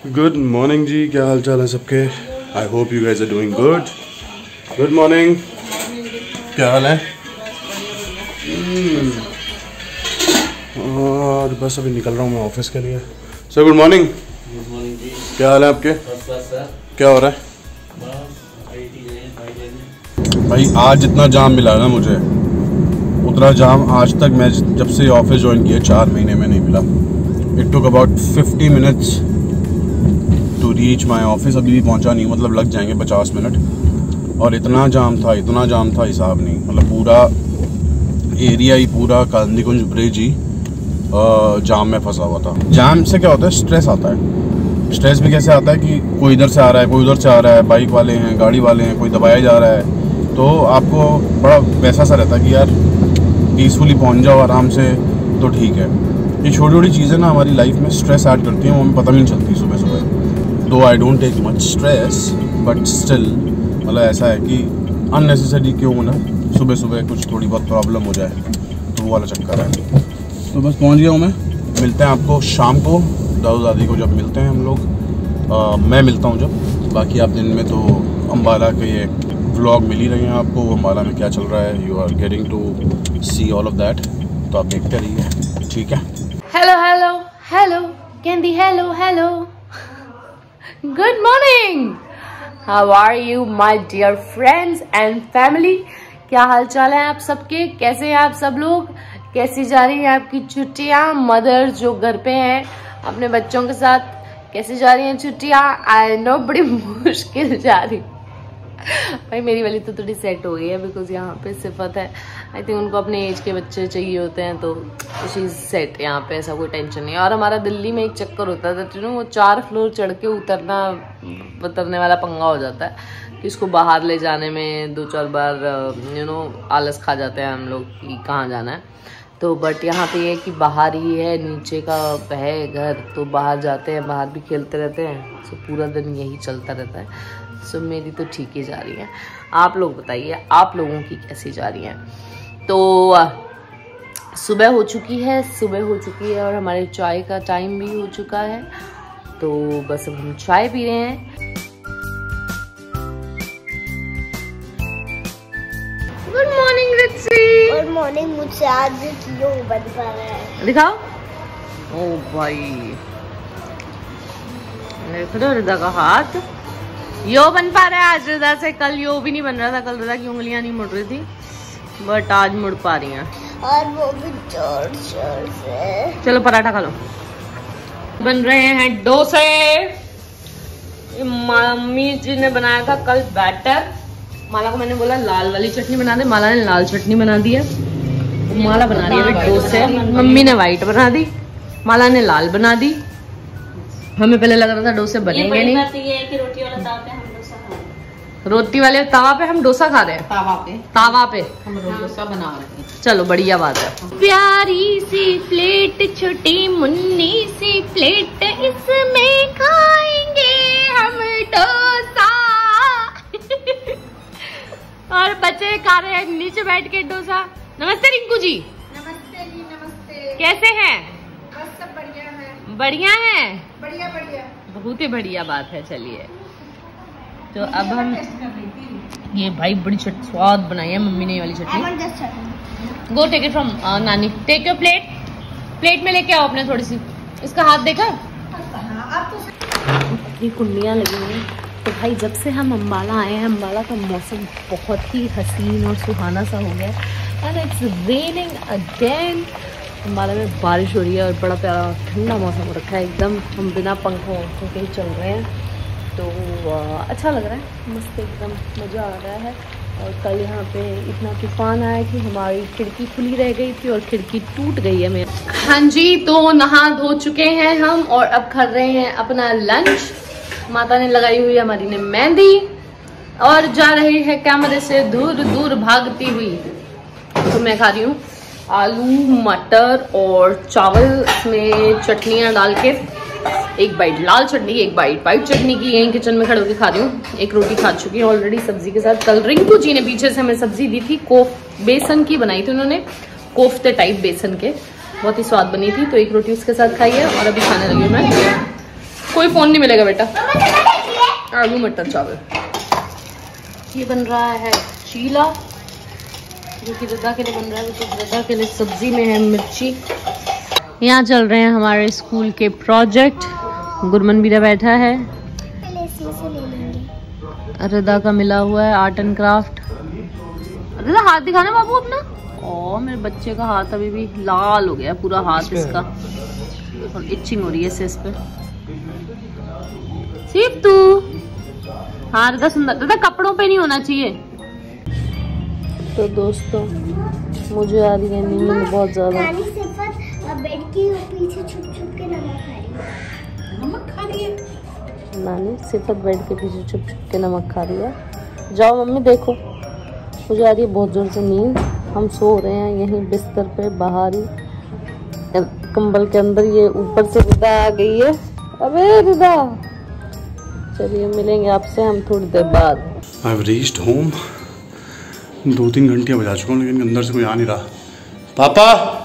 Good morning ji, क्या हाल चाल है सबके। I hope you guys are doing good. Good morning, क्या हाल है। और बस अभी निकल रहा हूँ मैं ऑफिस के लिए। Sir good morning. Good morning ji. क्या हाल है आपके। सर क्या हो रहा है भाई। आज इतना जाम मिला ना मुझे, उतना जाम आज तक मैं जब से ऑफिस ज्वाइन किया 4 महीने में नहीं मिला। It took about 50 minutes to reach my office. अभी भी पहुंचा नहीं, मतलब लग जाएंगे 50 मिनट। और इतना जाम था हिसाब नहीं। मतलब पूरा एरिया ही, पूरा कांदी कुंज ब्रिज ही जाम में फंसा हुआ था। जाम से क्या होता है, स्ट्रेस आता है। स्ट्रेस भी कैसे आता है कि कोई इधर से आ रहा है, कोई उधर से आ रहा है, बाइक वाले हैं, गाड़ी वाले हैं, कोई दबाया जा रहा है, तो आपको बड़ा वैसा सा रहता है कि यार पीसफुली पहुंच जाओ आराम से तो ठीक है। ये छोटी छोटी चीज़ें ना हमारी लाइफ में स्ट्रेस ऐड करती हैं, वो हमें पता भी नहीं चलती सुबह सुबह। Though I don't take much stress but still मतलब ऐसा है कि अननेसेसरी क्यों ना सुबह सुबह कुछ थोड़ी बहुत प्रॉब्लम हो जाए, तो वो वाला चक्कर है। तो बस पहुंच गया हूँ मैं। मिलते हैं आपको शाम को, दाऊ दादी को जब मिलते हैं हम लोग। मैं मिलता हूँ जब, बाकी आप दिन में तो अम्बाला के ये व्लॉग मिल ही रहे हैं आपको। अम्बाला में क्या चल रहा है, you are getting to see all of that, तो आप देखते रहिए, ठीक है। Hello hello hello candy, hello hello, good morning, how are you my dear friends and family. क्या हाल चाल है आप सबके, कैसे हैं आप सब लोग, कैसी जा रही है आपकी छुट्टियां। मदर जो घर पे हैं अपने बच्चों के साथ, कैसी जा रही हैं छुट्टियां। आई नो बड़ी मुश्किल जा रही भाई। मेरी वाली तो थोड़ी सेट हो गई है, बिकॉज यहाँ पे सिफत है, आई थिंक उनको अपने एज के बच्चे चाहिए होते हैं, तो शी इज सेट यहाँ पे, ऐसा कोई टेंशन नहीं है। और हमारा दिल्ली में एक चक्कर होता था, यू नो, वो 4 फ्लोर चढ़ के उतरने वाला पंगा हो जाता है कि इसको बाहर ले जाने में 2-4 बार यू नो आलस खा जाते हैं हम लोग कि कहाँ जाना है। तो बट यहाँ पे ये कि बाहर ही है, नीचे का है घर, तो बाहर जाते हैं, बाहर भी खेलते रहते हैं, सो पूरा दिन यही चलता रहता है। सो मेरी तो ठीक ही जा रही है। आप लोग बताइए, आप लोगों की कैसी जा रही है। तो सुबह हो चुकी है और हमारे चाय का टाइम भी हो चुका है, तो बस अब हम चाय पी रहे हैं। गुड मॉर्निंग रित्सी। Good morning. मुझसे आज यो बन पा रहा है, दिखाओ। ओ भाई, देख लो रिदा का हाथ, यो बन पा रहा है आज रिदा से। कल यो भी नहीं बन रहा था, कल रिदा की उंगलियां नहीं मुड़ रही थी, बट आज मुड़ पा रही हैं, और वो भी जोर जोर से। चलो पराठा खा लो। बन रहे हैं डोसे। मम्मी जी ने बनाया था कल बैटर। माला को मैंने बोला लाल वाली चटनी बना दे, माला ने लाल चटनी बना दी है। माला बना रही है डोसे, मम्मी ने व्हाइट बना दी, माला ने लाल बना दी। हमें पहले लग रहा था डोसे बनेंगे नहीं। ये है कि रोटी वाला तावा पे हम डोसा खा रहे हैं। रोटी वाले तावा पे हम डोसा खा रहे हैं। तावा पे हम डोसा बना रहे हैं। चलो बढ़िया बात है। प्यारी सी प्लेट, छोटी मुन्नी सी प्लेट, इसमें खाएंगे हम डोसा। और बच्चे खा रहे हैं नीचे बैठ के डोसा। नमस्ते रिंकू जी। नमस्ते जी, नमस्ते। कैसे हैं। बस सब बढ़िया है। बढ़िया है, बढ़िया बढ़िया, बहुत ही बढ़िया बात है। चलिए, तो अब हम ये भाई बड़ी स्वाद बनाई है मम्मी ने, ये वाली चटनी। Go take it from nani, take your plate. Plate में लेके आओ अपने थोड़ी सी। इसका हाथ देखा, इतनी कुंडियाँ लगी हुई हैं। तो भाई जब से हम अम्बाला आए हैं, अम्बाला का मौसम बहुत ही हसीन और सुहाना सा हो गया and it's raining again. Ambala में बारिश हो रही है और बड़ा प्यारा ठंडा मौसम हो रखा है एकदम। हम बिना पंखों के ही चल रहे हैं, तो अच्छा लग रहा है, मस्त एकदम मज़ा आ रहा है। और कल यहाँ पे इतना तूफान आया कि हमारी खिड़की खुली रह गई थी और खिड़की टूट गई है मेरी। हाँ जी, तो नहा धो चुके हैं हम और अब कर रहे हैं अपना लंच। माता ने लगाई हुई है हमारी ने मेहंदी और जा रही है कैमरे से दूर दूर भागती हुई। तो मैं खा रही हूँ आलू मटर और चावल, इसमें चटनियाँ डाल के, एक बाइट लाल चटनी, एक बाइट वाइट चटनी की। यहीं किचन में खड़े होकर खा रही हूँ। एक रोटी खा चुकी हूँ ऑलरेडी सब्जी के साथ। कल रिंकू जी ने पीछे से हमें सब्जी दी थी, बेसन की बनाई थी उन्होंने, कोफ्ते टाइप बेसन के, बहुत ही स्वाद बनी थी। तो एक रोटी उसके साथ खाई है और अभी खाने लगी हूँ मैं कोई फोन नहीं मिलेगा बेटा। आलू मटर चावल। ये बन रहा है चीला, जो कि रदा के लिए बन रहा है, तो रदा के लिए सब्जी में है मिर्ची। यहाँ चल रहे हैं हमारे स्कूल के प्रोजेक्ट। गुरमन भी बैठा है। रदा का मिला हुआ है आर्ट एंड क्राफ्ट। रदा हाथ दिखाना बाबू अपना। ओ मेरे बच्चे का हाथ अभी भी लाल हो गया पूरा हाथ इसका, और इचिंग हो रही है इस पे। सिर्फ तू हाँ रदा सुंदर, रदा कपड़ों पे नहीं होना चाहिए। तो दोस्तों मुझे आ रही है नींद बहुत ज्यादा। बेड के पीछे छुप छुप के नमक खा रही है। नानी सिफत बेड के पीछे छुप छुप के नमक खा रही है। जाओ मम्मी देखो, मुझे आ रही है बहुत जोर से नींद। हम सो रहे हैं यहीं बिस्तर पे बाहर ही, कंबल के अंदर। ये ऊपर से रिदा आ गई है। अबे रिदा, चलिए मिलेंगे आपसे हम थोड़ी देर बाद। I have reached home. 2-3 घंटे बजा चुका हूँ, लेकिन अंदर से कोई आ नहीं रहा। पापा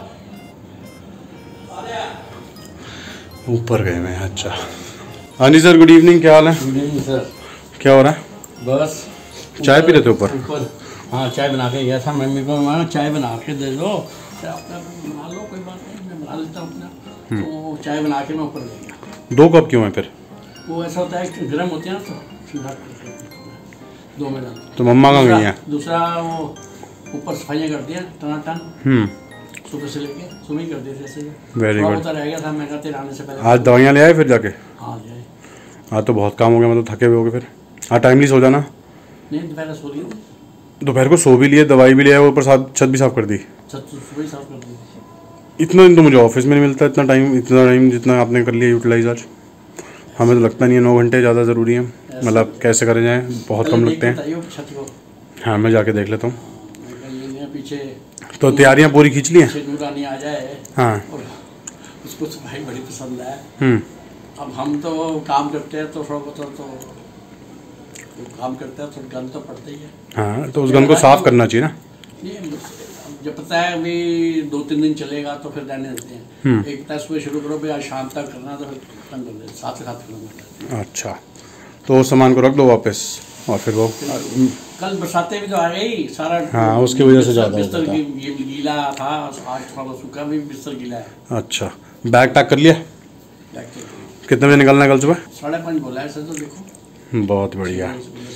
ऊपर गए मैं। अच्छा हाँ जी सर, गुड इवनिंग। क्या हाल है? Good evening sir. क्या हो रहा है? बस चाय पी रहे थे ऊपर? हाँ चाय बना के गया था। मम्मी को मैं चाय बना के दे दो, अपना बना लो, कोई बात नहीं, मैं बना लेता हूँ अपना। तो चाय बना के मैं ऊपर ले गया। 2 कप क्यों है फिर? वो ऐसा होता है कि गर्म होती है ना, तो सीधा 2 में डाल। तो मम्मा कहाँ गई हैं? दूसरा वो ऊपर सफाइयाँ कर दिया टनाटन, सुबह से लेके सुबह ही कर दिए थे। Very good. रह गया था, मैं कहते आने से पहले। आज दवाइयाँ ले आए फिर जाके? हाँ ले आए। आज तो बहुत काम हो गया, मतलब थके हुए हो गए फिर। हाँ टाइमली सो जाना। नहीं दोपहर सो लिए थे। दोपहर को सो भी लिए, दवाई भी ले आए, ऊपर साथ छत भी साफ कर दी। छत सुबह ही साफ कर दी। इतना दिन तो मुझे ऑफिस में नहीं मिलता इतना टाइम जितना आपने कर लिया यूटिलाइज आज। हमें तो लगता नहीं है 9 घंटे ज़्यादा ज़रूरी है, मतलब कैसे करें जाए, बहुत कम लगते हैं। हाँ मैं जाके देख लेता हूँ। पीछे तो तैयारियां पूरी खींच ली हैं? नूरानी आ जाए। हाँ और उसको तो भाई बड़ी पसंद है। अब हम तो काम करते हैं तो थोड़ा बहुत तो काम करते हैं तो गन तो पड़ता ही है। हाँ तो उस गन को साफ करना चाहिए ना। जब पता है अभी 2-3 दिन चलेगा तो फिर रहने देते हैं। एक पता सुबह शुरू करो, आज शाम तक करना, तो फिर खत्म कर देते, साथ खत्म। अच्छा तो उस सामान को रख दो वापस, और फिर वो कल बरसातें भी तो आ गई सारा। हाँ उसकी वजह से ज़्यादा बिस्तर गीला था, आज थोड़ा सूखा भी बिस्तर गीला है। अच्छा बैग पैक कर लिया? कितने बजे निकलना है कल सुबह? 5:30 बोला है सर। तो देखो बहुत बढ़िया।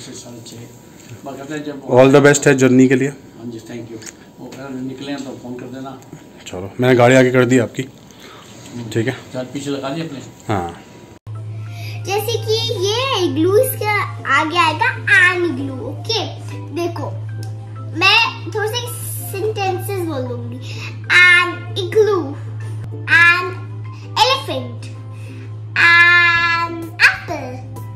6:30 ऑल द बेस्ट है जर्नी के लिए। हाँ जी थैंक यू। वो निकले तो फ़ोन कर देना। चलो मैंने गाड़ी आगे कर दी आपकी, ठीक है? चार पीछे लगा दिए अपने। हाँ जैसे कि ये इग्लू, इसका आगे आएगा एन इग्लू। ओके देखो, मैं थोड़े से सेंटेंसेस बोल दूंगी। N igloo, an elephant, an apple,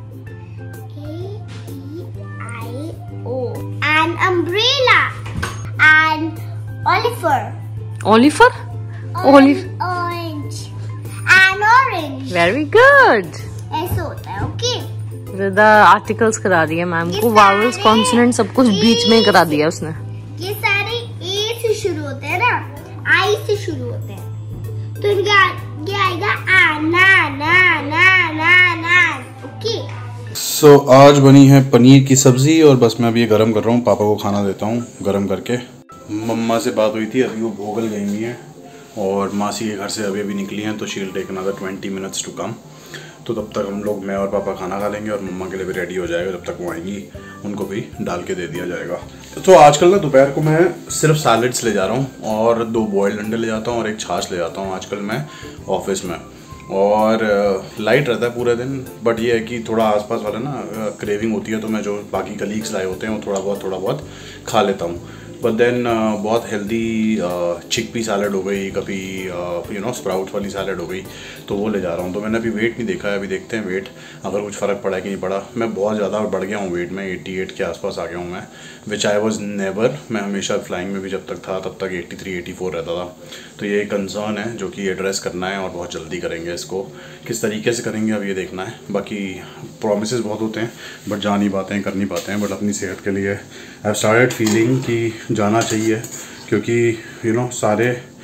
AEIO, an umbrella, N ओलिफर, ओलिफर, orange, N orange. Very good. ऐसे होता है। ओके रदा आर्टिकल्स करा रही है मैम को, वावल्स कॉन्सोनेंट सब कुछ बीच में करा दिया उसने। ये सारे ए से शुरू होते हैं ना, आई से शुरू होते हैं, तो इनका ये आएगा आ ना ना ना ना ना। ओके सो आज बनी है पनीर की सब्जी, और बस मैं अभी ये गर्म कर रहा हूँ, पापा को खाना देता हूँ गर्म करके। मम्मा से बात हुई थी, अभी वो भोगल गई हुई हैं, और मासी के घर से अभी निकली हैं, तो she will take another 20 minutes to come. तो तब तक हम लोग, मैं और पापा खाना खा लेंगे, और मम्मा के लिए भी रेडी हो जाएगा। जब तक वो आएंगी उनको भी डाल के दे दिया जाएगा। तो आजकल ना दोपहर को मैं सिर्फ सैलड्स ले जा रहा हूँ, और 2 बॉयल्ड अंडे ले जाता हूँ, और एक छाछ ले जाता हूँ आजकल मैं ऑफिस में। और लाइट रहता है पूरे दिन, बट ये है कि थोड़ा आसपास वाला ना क्रेविंग होती है, तो मैं जो बाकी कलीग्स लाए होते हैं वो थोड़ा बहुत खा लेता हूँ। बट देन बहुत हेल्दी चिकपी सैलड हो गई, कभी स्प्राउट्स वाली सैलड हो गई, तो वो ले जा रहा हूँ। तो मैंने अभी वेट नहीं देखा है, अभी देखते हैं वेट अगर कुछ फ़र्क पड़ा है कि नहीं पड़ा। मैं बहुत ज़्यादा बढ़ गया हूँ वेट में, 88 के आसपास आ गया हूँ मैं, विच आई वॉज नेवर। मैं हमेशा फ्लाइंग में भी जब तक था तब तक 83-84 रहता था। तो ये कंसर्न है जो कि एड्रेस करना है, और बहुत जल्दी करेंगे इसको। किस तरीके से करेंगे अब ये देखना है। बाकी प्रॉमिसेस बहुत होते हैं, बट जा नहीं पाते हैं, कर नहीं पाते हैं। बट अपनी सेहत के लिए आई हैव स्टार्टेड फीलिंग कि जाना चाहिए, क्योंकि सारे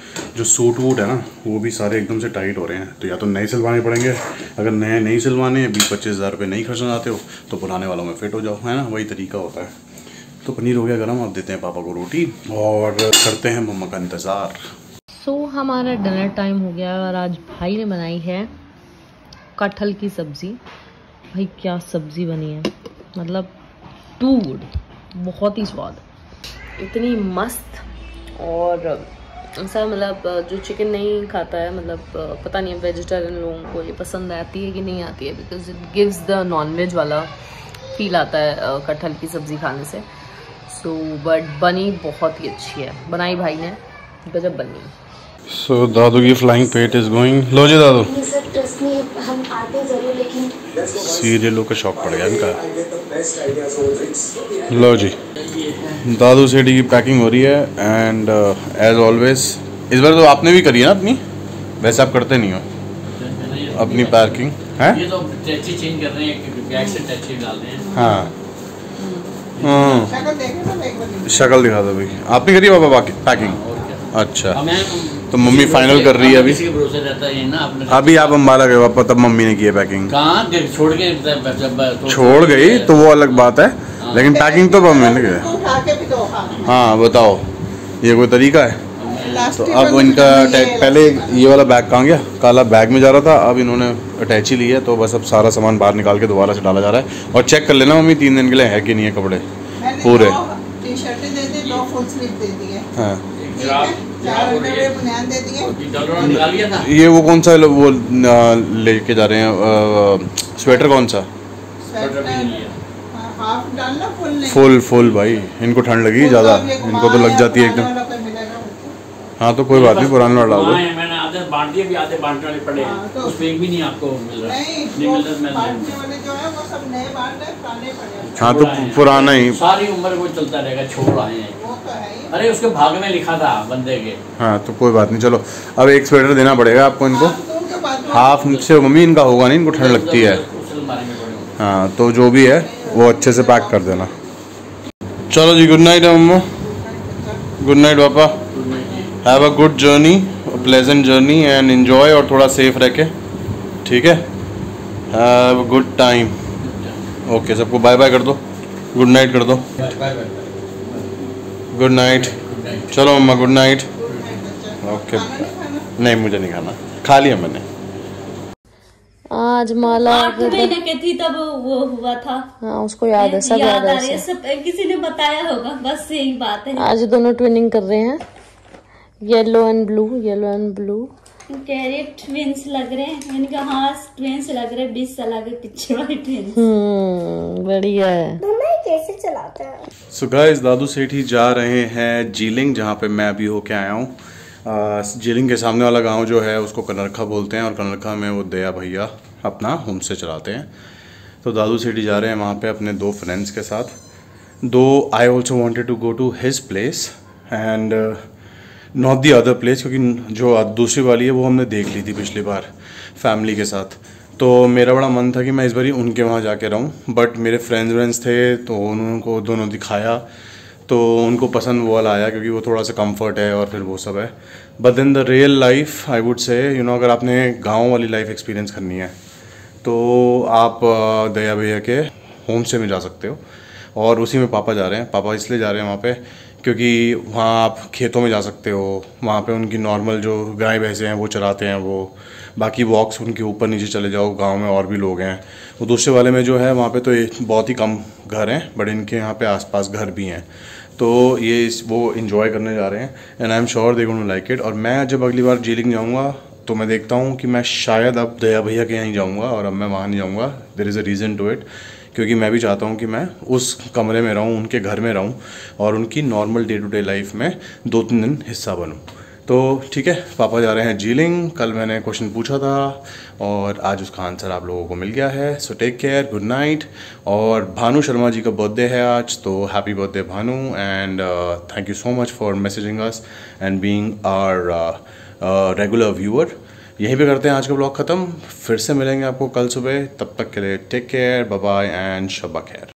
जो सूट वूट है ना वो भी सारे एकदम से टाइट हो रहे हैं, तो या तो नए सिलवाने पड़ेंगे। अगर नए नहीं सिलवाने 20-25 हज़ार रुपये नहीं खर्चना चाहते हो तो पुराने वालों में फिट हो जाओ, है ना, वही तरीका होता है। तो पनीर हो गया गर्म, अब देते हैं पापा को रोटी और करते हैं मम्मा का इंतज़ार। हमारा डिनर टाइम हो गया और आज भाई ने बनाई है कटहल की सब्ज़ी। भाई क्या सब्ज़ी बनी है, मतलब टू गुड, बहुत ही स्वाद, इतनी मस्त। और ऐसा मतलब जो चिकन नहीं खाता है, मतलब पता नहीं वेजिटेरियन लोगों को ये पसंद आती है कि नहीं आती है, because it gives the nonveg वाला फील आता है कटहल की सब्ज़ी खाने से। सो बट बनी बहुत ही अच्छी है, बनाई भाई ने, गजब बनी। सो दादू की फ्लाइंग पेट इज गोइंग। लो जी दादू, हम आते जरूर लेकिन सीरियलों का शौक पड़ गया इनका। लो जी, दादू सेठी की पैकिंग हो रही है एंड एज ऑलवेज इस बार तो आपने भी करी है ना अपनी, वैसे आप करते नहीं हो अपनी पैकिंग है। ये तो टैची चेंज कर रहे हैं, बैग से टैची डाल रहे हैं। हाँ शक्ल दिखा दो भाई, आपने करी है बाबा पैकिंग? अच्छा, तो मम्मी फाइनल कर रही है अभी। भरोसे रहता है ना अपने। अभी आप अम्बाला गए पापा, तब मम्मी ने की है पैकिंग। कहाँ छोड़ के छोड़ गई तो वो अलग बात है, लेकिन पैकिंग तो मम्मी ने की। हाँ बताओ, ये कोई तरीका है? तो अब इनका पहले ये वाला बैग कहाँ गया, काला बैग में जा रहा था, अब इन्होंने अटैची ली है, तो बस अब सारा सामान बाहर निकाल के दोबारा से डाला जा रहा है। और चेक कर लेना मम्मी 3 दिन के लिए है कि नहीं है कपड़े पूरे। टी-शर्टें दे दी, 2 फुल स्लीव दे दी है। हाँ दे दिए। ये वो कौन सा वो लेके जा रहे हैं स्वेटर, कौन सा? हाफ डालना, फुल नहीं। फुल भाई, इनको ठंड लगी ज़्यादा, इनको तो लग जाती है एकदम। हाँ तो कोई बात नहीं, पुराना डाल दो। मैंने आधे बांट दिए, अभी आधे बांटने वाले पड़े हैं, उसमें एक भी नहीं आपको मिल रहा। नहीं मिल रहा। बांटने वाले जो है वो सब नए बांट रहे, पुराने पड़े। हाँ तो पुराना ही, सारी उम्र वो चलता रहेगा, छोड़ आए हैं। वो तो है ही। अरे उसके भाग में लिखा था बंदे के। हाँ तो कोई बात नहीं, चलो अब एक स्वेटर देना पड़ेगा आपको इनको। हाफ से मम्मी इनका होगा नहीं, इनको ठंड लगती है। हाँ तो जो भी है वो अच्छे से पैक कर देना। चलो जी, गुड नाइट मम्मा। गुड नाइट पापा। Have a good journey, pleasant journey and enjoy, और थोड़ा सेफ रह के, ठीक है। Have a good time. Okay, सबको बाय बाय कर दो, गुड नाइट कर दो। Good night. चलो मम्मा गुड नाइट। ओके, नहीं मुझे नहीं खाना, खा लिया मैंने। आज माला 8 महीने की थी तब वो हुआ था। हाँ उसको याद है, सब याद आ रही है, है। सब किसी ने बताया होगा, बस यही बात है। आज दोनों ट्विनिंग कर रहे हैं, yellow and blue, yellow and blue. कह रहे ट्विंस लग रहे हैं, मैंने कहा हाँ ट्विंस लग रहे हैं, 20 साल आगे पीछे वाले ट्विंस। बढ़िया है। कैसे चलाता है? सो गाइस, दादू सेठी जा रहे हैं जीलिंग, जहाँ पे मैं अभी होके आया हूँ। जीलिंग के सामने वाला गांव जो है उसको कनरखा बोलते हैं, और कनरखा में वो दया भैया अपना होम से चलाते हैं। तो दादू सेठी जा रहे हैं वहाँ पे अपने 2 फ्रेंड्स के साथ। I also wanted to go to his place and not the other place, क्योंकि जो दूसरी वाली है वो हमने देख ली थी पिछली बार फैमिली के साथ। तो मेरा बड़ा मन था कि मैं इस बार ही उनके वहाँ जाके रहूँ, बट मेरे फ्रेंड्स थे तो उनको दोनों दिखाया तो उनको पसंद वो वाला आया, क्योंकि वो थोड़ा सा कंफर्ट है और फिर वो सब है। But then the real life I would say, अगर आपने गाँव वाली लाइफ एक्सपीरियंस करनी है तो आप दया भैया के होम स्टे में जा सकते हो, और उसी में पापा जा रहे हैं। पापा इसलिए जा रहे हैं वहाँ पे क्योंकि वहाँ आप खेतों में जा सकते हो, वहाँ पे उनकी नॉर्मल जो गाय भैंसे हैं वो चराते हैं वो, बाकी वॉक्स उनके ऊपर नीचे चले जाओ, गांव में और भी लोग हैं। वो दूसरे वाले में जो है वहाँ पे तो बहुत ही कम घर हैं, बट इनके यहाँ पे आसपास घर भी हैं, तो ये वो इन्जॉय करने जा रहे हैं and I am sure they gonna like it. और मैं जब अगली बार जीलिंग जाऊँगा तो मैं देखता हूँ कि मैं शायद अब दया भैया के यहाँ जाऊँगा, और अब मैं वहाँ नहीं जाऊँगा। There is a reason to it, क्योंकि मैं भी चाहता हूँ कि मैं उस कमरे में रहूँ, उनके घर में रहूँ, और उनकी normal day to day life में 2-3 दिन हिस्सा बनूँ। तो ठीक है, पापा जा रहे हैं जीलिंग। कल मैंने क्वेश्चन पूछा था और आज उसका आंसर आप लोगों को मिल गया है। So take care, good night. और भानु शर्मा जी का बर्थडे है आज, तो happy birthday Bhanu, and thank you so much for messaging us and being our regular viewer. यहीं पे करते हैं आज का ब्लॉग ख़त्म, फिर से मिलेंगे आपको कल सुबह। तब तक के लिए take care, bye bye and शब्बा खैर।